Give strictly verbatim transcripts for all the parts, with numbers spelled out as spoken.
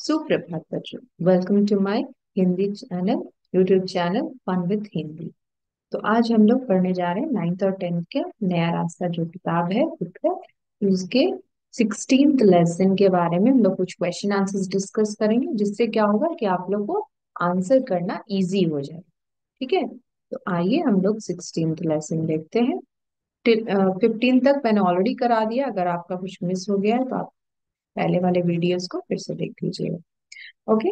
सुप्रभात बच्चों। Welcome to my Hindi channel, YouTube channel fun with Hindi. तो आज हम लोग पढ़ने जा रहे हैं नाइन्थ और टेंथ के नया रास्ता जो किताब है बुक है, उसके सिक्सटीन्थ लेसन के बारे में हम लोग कुछ क्वेश्चन आंसर्स डिस्कस करेंगे, जिससे क्या होगा कि आप लोग को आंसर करना इजी हो जाए। ठीक है, तो आइए हम लोग सिक्सटीन्थ लेसन देखते हैं। फिफ्टीन तक मैंने ऑलरेडी करा दिया। अगर आपका कुछ मिस हो गया है तो आप पहले वाले वीडियोस को फिर से देख लीजिएगा। ओके,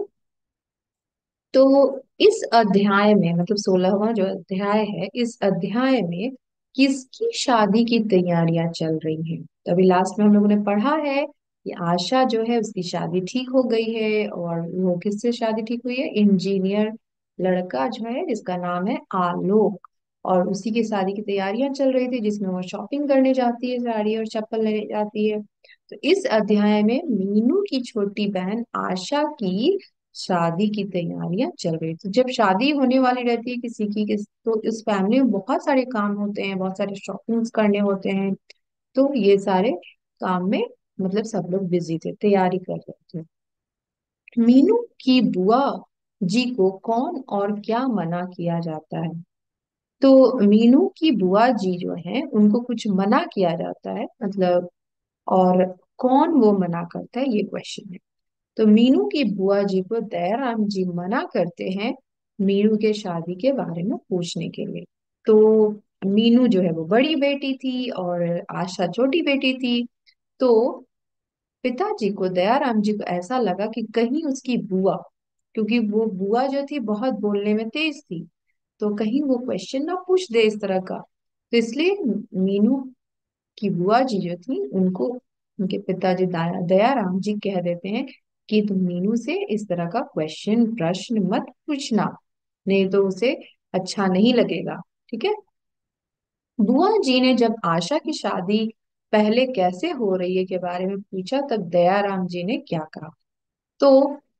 तो इस अध्याय में मतलब सोलहवां जो अध्याय है, इस अध्याय में किसकी शादी की तैयारियां चल रही हैं। तो अभी लास्ट में हम लोगों ने पढ़ा है कि आशा जो है उसकी शादी ठीक हो गई है, और वो किससे शादी ठीक हुई है, इंजीनियर लड़का जो है जिसका नाम है आलोक, और उसी की शादी की तैयारियां चल रही थी, जिसमें वो शॉपिंग करने जाती है, साड़ी और चप्पल लेने जाती है। तो इस अध्याय में मीनू की छोटी बहन आशा की शादी की तैयारियां चल रही थी। जब शादी होने वाली रहती है किसी की किस, तो इस फैमिली में बहुत सारे काम होते हैं, बहुत सारे शॉपिंग्स करने होते हैं। तो ये सारे काम में मतलब सब लोग बिजी थे, तैयारी कर रहे थे। मीनू की बुआ जी को कौन और क्या मना किया जाता है। तो मीनू की बुआ जी जो है उनको कुछ मना किया जाता है, मतलब, और कौन वो मना करता है ये क्वेश्चन है। तो मीनू की बुआ जी को दयाराम जी मना करते हैं मीनू के शादी के बारे में पूछने के लिए। तो मीनू जो है वो बड़ी बेटी थी और आशा छोटी बेटी थी। तो पिताजी को, दयाराम जी को ऐसा लगा कि कहीं उसकी बुआ, क्योंकि वो बुआ जो थी बहुत बोलने में तेज थी, तो कहीं वो क्वेश्चन ना पूछ दे इस तरह का। तो इसलिए मीनू की बुआ जी जो थी उनको उनके पिताजी दया दयाराम जी कह देते हैं कि तुम मीनू से इस तरह का क्वेश्चन प्रश्न मत पूछना, नहीं तो उसे अच्छा नहीं लगेगा। ठीक है। बुआ जी ने जब आशा की शादी पहले कैसे हो रही है के बारे में पूछा, तब दयाराम जी ने क्या कहा। तो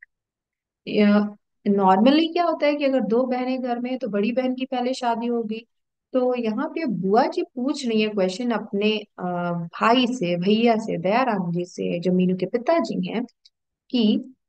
नॉर्मली क्या होता है कि अगर दो बहनें घर में हैं, तो बड़ी बहन की पहले शादी होगी। तो यहाँ पे बुआ जी पूछ रही है क्वेश्चन अपने अ, भाई से, भैया से, दयाराम जी से जो मीनू के पिताजी हैं, कि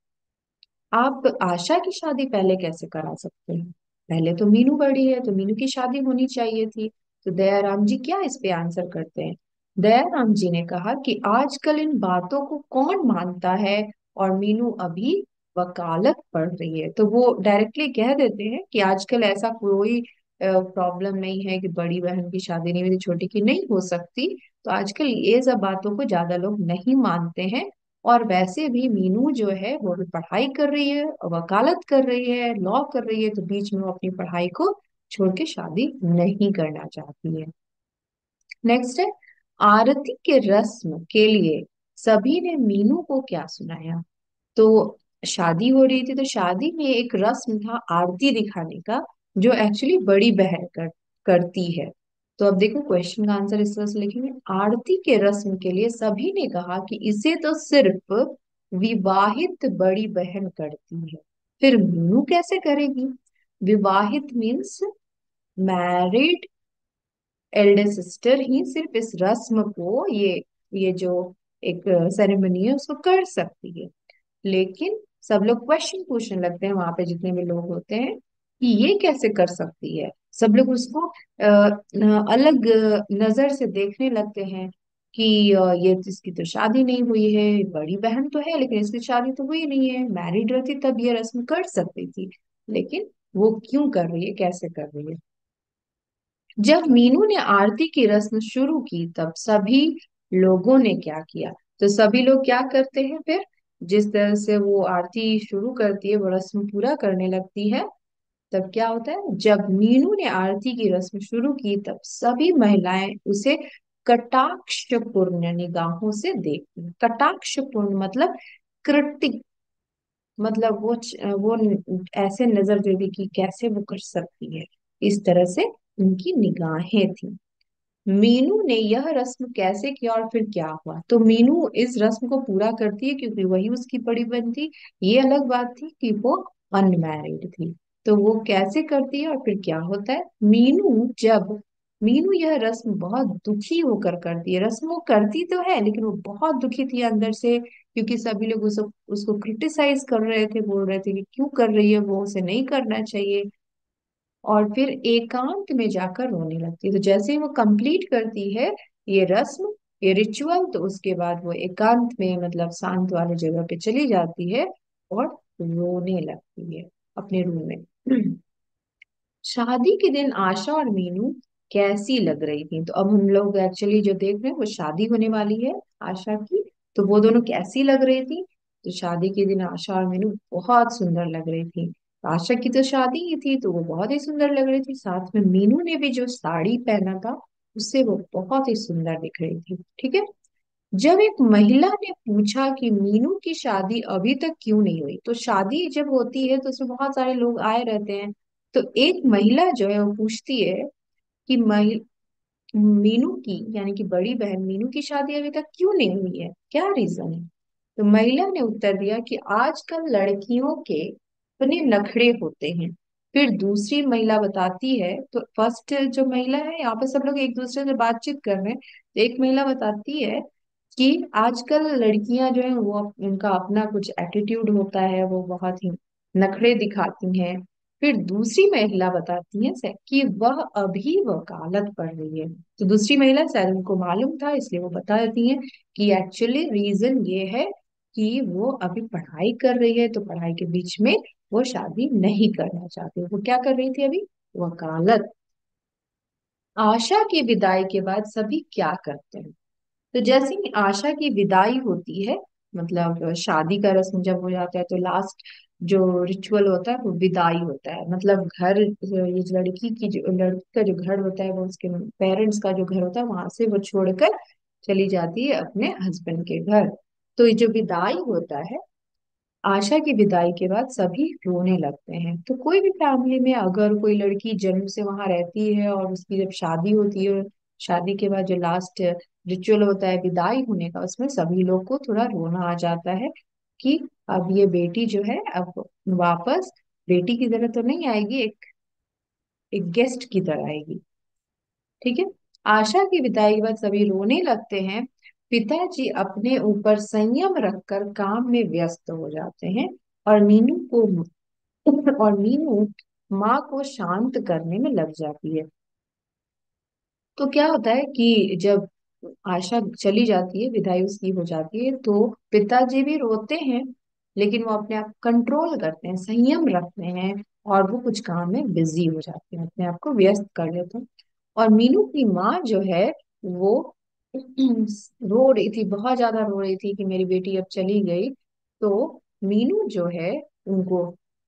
आप आशा की शादी पहले कैसे करा सकते हैं। पहले तो मीनू बड़ी है, तो मीनू की शादी होनी चाहिए थी। तो दयाराम जी क्या इस पे आंसर करते हैं। दयाराम जी ने कहा कि आजकल इन बातों को कौन मानता है, और मीनू अभी वकालत पढ़ रही है। तो वो डायरेक्टली कह देते हैं कि आजकल ऐसा कोई प्रॉब्लम नहीं है कि बड़ी बहन की शादी नहीं हुई तो छोटी की नहीं हो सकती। तो आजकल ये सब बातों को ज्यादा लोग नहीं मानते हैं। और वैसे भी मीनू जो है वो भी पढ़ाई कर रही है, वकालत कर रही है, लॉ कर रही है, तो बीच में वो अपनी पढ़ाई को छोड़ के शादी नहीं करना चाहती है। नेक्स्ट है, आरती के रस्म के लिए सभी ने मीनू को क्या सुनाया। तो शादी हो रही थी, तो शादी में एक रस्म था आरती दिखाने का, जो एक्चुअली बड़ी बहन कर, करती है। तो अब देखो क्वेश्चन का आंसर इस तरह से लिखेंगे, आरती के रस्म के लिए सभी ने कहा कि इसे तो सिर्फ विवाहित बड़ी बहन करती है, फिर मीनू कैसे करेगी। विवाहित मीन्स मैरिड एल्डर सिस्टर ही सिर्फ इस रस्म को, ये ये जो एक सेरेमनी है उसको कर सकती है। लेकिन सब लोग क्वेश्चन पूछने लगते हैं, वहां पे जितने भी लोग होते हैं, कि ये कैसे कर सकती है। सब लोग उसको अ, न- अलग नजर से देखने लगते हैं कि अ, ये इसकी तो शादी नहीं हुई है, बड़ी बहन तो है लेकिन इसकी शादी तो हुई नहीं है, मैरिड रहती तब ये रस्म कर सकती थी, लेकिन वो क्यों कर रही है, कैसे कर रही है। जब मीनू ने आरती की रस्म शुरू की, तब सभी लोगों ने क्या किया। तो सभी लोग क्या करते हैं फिर, जिस तरह से वो आरती शुरू करती है, वो रस्म पूरा करने लगती है, तब क्या होता है, जब मीनू ने आरती की रस्म शुरू की, तब सभी महिलाएं उसे कटाक्षपूर्ण निगाहों से देखती हैं। कटाक्षपूर्ण मतलब कृत्रिक, मतलब वो च- वो न- ऐसे नजर देती कि कैसे वो कर सकती है, इस तरह से उनकी निगाहें थी। मीनू ने यह रस्म कैसे किया और फिर क्या हुआ। तो मीनू इस रस्म को पूरा करती है क्योंकि वही उसकी बड़ी बहन थी। ये अलग बात थी कि वो अनमैरिड थी। तो वो कैसे करती है और फिर क्या होता है। मीनू जब मीनू यह रस्म बहुत दुखी होकर करती है। रस्म वो करती तो है लेकिन वो बहुत दुखी थी अंदर से, क्योंकि सभी लोग उसको उसको क्रिटिसाइज कर रहे थे, बोल रहे थे कि क्यों कर रही है वो, उसे नहीं करना चाहिए। और फिर एकांत में जाकर रोने लगती है। तो जैसे ही वो कंप्लीट करती है ये रस्म, ये रिचुअल, तो उसके बाद वो एकांत में, मतलब शांत वाली जगह पे चली जाती है और रोने लगती है अपने रूम में। शादी के दिन आशा और मीनू कैसी लग रही थी? तो अब हम लोग एक्चुअली जो देख रहे हैं वो शादी होने वाली है आशा की। तो वो दोनों कैसी लग रही थी? तो शादी के दिन आशा और मीनू बहुत सुंदर लग रही थी। आशा की तो शादी ही थी तो वो बहुत ही सुंदर लग रही थी, साथ में मीनू ने भी जो साड़ी पहना था उससे वो बहुत ही सुंदर दिख रही थी। ठीक है। जब एक महिला ने पूछा कि मीनू की शादी अभी तक क्यों नहीं हुई, तो शादी जब होती है तो उसमें बहुत सारे लोग आए रहते हैं। तो एक महिला जो है वो पूछती है कि महि- मीनू की, यानी कि बड़ी बहन मीनू की शादी अभी तक क्यों नहीं हुई है, क्या रीजन है? तो महिला ने उत्तर दिया कि आजकल लड़कियों के अपने नखरे होते हैं। फिर दूसरी महिला बताती है, तो फर्स्ट जो महिला है, यहाँ पे सब लोग एक दूसरे से बातचीत कर रहे हैं, तो एक महिला बताती है कि आजकल लड़कियां जो है वो अप- उनका अपना कुछ एटीट्यूड होता है, वो बहुत ही नखरे दिखाती हैं। फिर दूसरी महिला बताती है से- कि वह अभी वकालत पढ़ रही है। तो दूसरी महिला शायद उनको मालूम था इसलिए वो बता देती है कि एक्चुअली रीजन ये है कि वो अभी पढ़ाई कर रही है, तो पढ़ाई के बीच में वो शादी नहीं करना चाहती। वो क्या कर रही थी अभी? वकालत। आशा की विदाई के बाद सभी क्या करते हैं? तो जैसे ही आशा की विदाई होती है, मतलब शादी का रस्म जब हो जाता है तो लास्ट जो रिचुअल होता है वो विदाई होता है। मतलब घर, ये जो लड़की की जो लड़की का जो घर होता है वो उसके पेरेंट्स का जो घर होता है वहां से वो छोड़कर चली जाती है अपने हस्बैंड के घर। तो ये जो विदाई होता है, आशा की विदाई के बाद सभी रोने लगते हैं। तो कोई भी फैमिली में अगर कोई लड़की जन्म से वहां रहती है और उसकी जब शादी होती है, शादी के बाद जो लास्ट रिचुअल होता है विदाई होने का, उसमें सभी लोग को थोड़ा रोना आ जाता है कि अब ये बेटी जो है अब वापस बेटी की तरह तो नहीं आएगी, एक एक गेस्ट की तरह आएगी। ठीक है। आशा की विदाई के बाद सभी रोने लगते हैं। पिताजी अपने ऊपर संयम रखकर काम में व्यस्त हो जाते हैं और मीनू को और मीनू माँ को शांत करने में लग जाती है। तो क्या होता है कि जब आशा चली जाती है, विदाई उसकी हो जाती है, तो पिताजी भी रोते हैं लेकिन वो अपने आप कंट्रोल करते हैं, संयम रखते हैं और वो कुछ काम में बिजी हो जाते हैं, अपने आप को व्यस्त कर लेते हैं। और मीनू की माँ जो है वो रो रही थी, बहुत ज्यादा रो रही थी कि मेरी बेटी अब चली गई। तो मीनू जो है उनको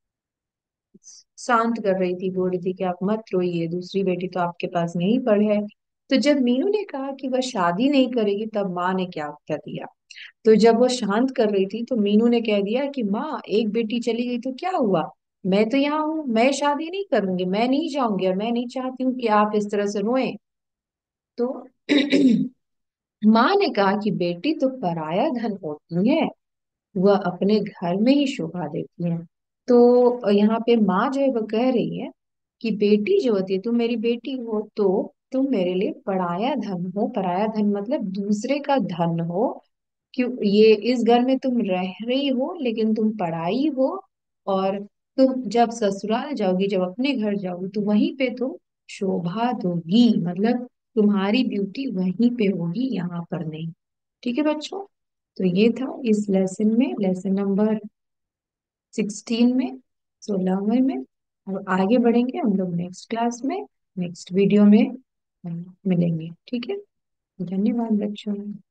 शांत कर रही थी, बोल रही थी कि आप मत रोइए, दूसरी बेटी तो आपके पास यहीं पर है। तो जब मीनू ने कहा कि वह शादी नहीं करेगी तब माँ ने क्या उत्तर दिया? तो जब वो शांत कर रही थी तो मीनू ने कह दिया कि माँ, एक बेटी चली गई तो क्या हुआ, मैं तो यहाँ हूँ, मैं शादी नहीं करूंगी, मैं नहीं जाऊंगी, और मैं नहीं चाहती हूँ कि आप इस तरह से रोएं। तो माँ ने कहा कि बेटी तो पराया धन होती है, वह अपने घर में ही शोभा देती है। तो यहाँ पे माँ जो है वो कह रही है कि बेटी जो होती है, तुम मेरी बेटी हो तो तुम मेरे लिए पराया धन हो। पराया धन मतलब दूसरे का धन हो। क्यों? ये इस घर में तुम रह रही हो लेकिन तुम पराई हो, और तुम जब ससुराल जाओगी, जब अपने घर जाओगी, तो वहीं पे तुम शोभा दोगी, मतलब तुम्हारी ब्यूटी वहीं पे होगी, यहाँ पर नहीं। ठीक है बच्चों। तो ये था इस लेसन में, लेसन नंबर सिक्सटीन में, सोलहवें में। अब आगे बढ़ेंगे हम लोग नेक्स्ट क्लास में, नेक्स्ट वीडियो में हम मिलेंगे। ठीक है। धन्यवाद बच्चों।